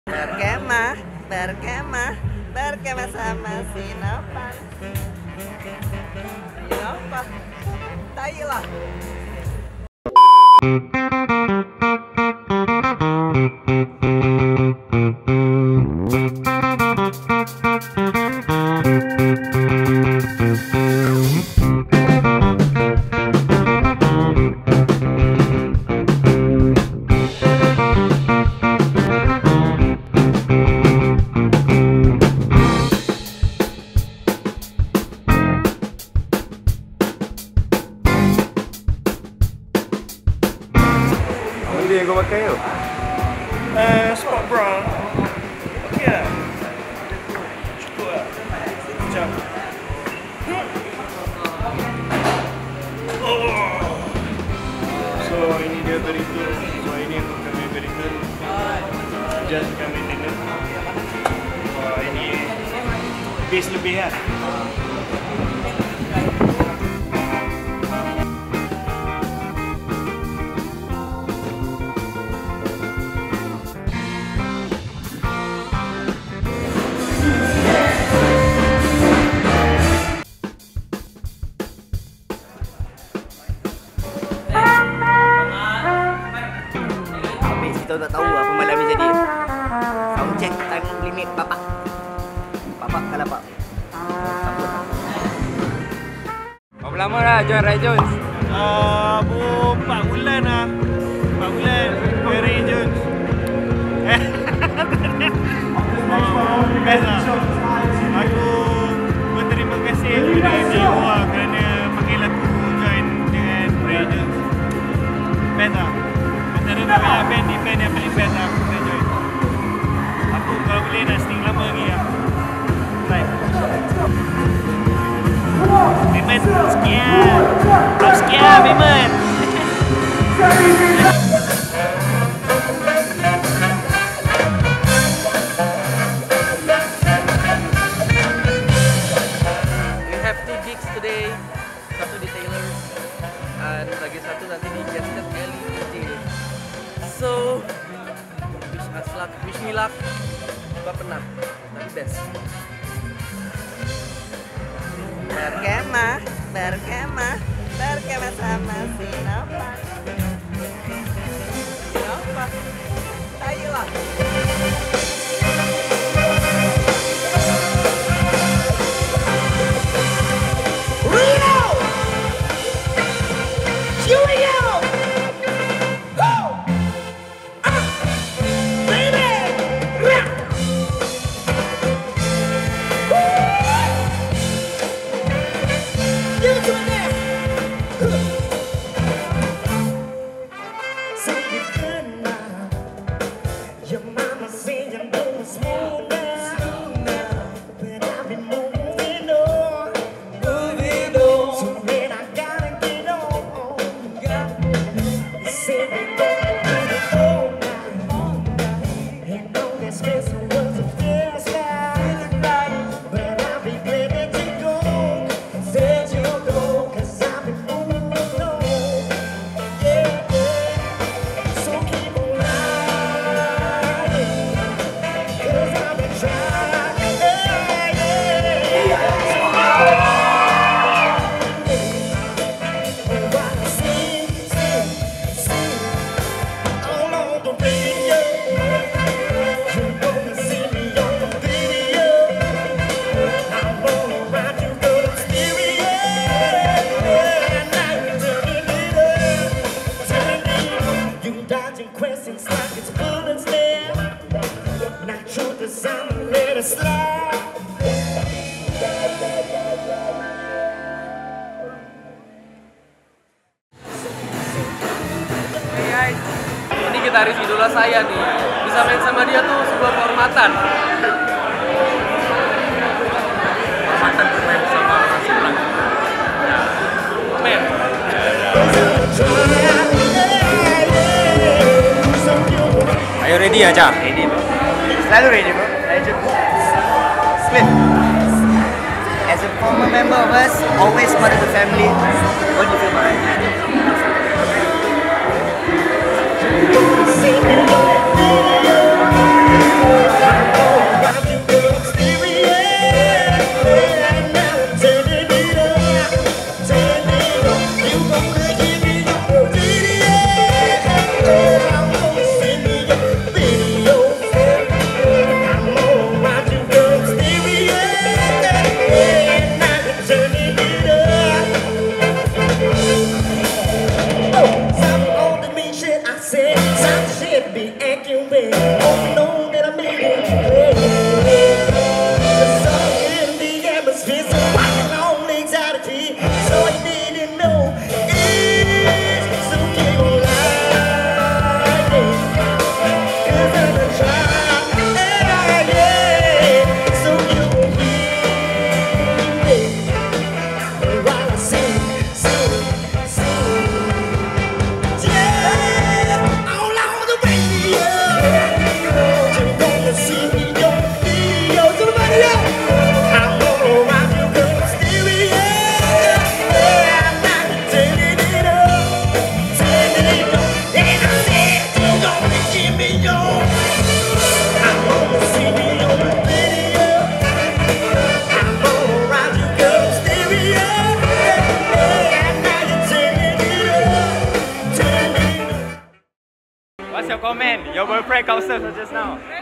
Berkemah, berkemah, berkemah sama si Nopan. Nopan, tai lah. Yang kau pakai tu? Sport bra. Okey lah. Cukup lah. Sekejap. So ini dia burrito. So ini aku kami burrito. Just kami dinner. Ini base lebih lah. Kita tak tahu apa malam ni jadi. Sound check time limit bapak. Bapak kalah pak. Sampun. Berapa lama dah join Riuh Jones? 4 bulan lah. 4 bulan Riuh Jones. Best lah. Aku berterima kasih kepada Riuh kerana panggil aku join dengan Riuh Jones. Best lah. Antara banyak band yang paling best lah aku nak join. Aku kalau boleh nak sting lama lagi lah. Try. Payment sekian. Berapa sekian payment? We have 2 gigs today. Satu di Taylor dan lagi satu nanti di Gasket kali DJ. So wish us luck, wish me luck. Gak pernah, tapi best. Berkemah, berkemah, berkemah sama si Nopan. Nopan, tai lah. Riuh! Ini gitaris idola saya nih. Bisa main sama dia tuh sebuah kehormatan. Kehormatan bermain sama seorang. Men. Are you ready aja? Ready bro. Selalu ready bro. Split. As a former member of us, always part of the family. What do you feel about it? your comment? Your boyfriend got served just now.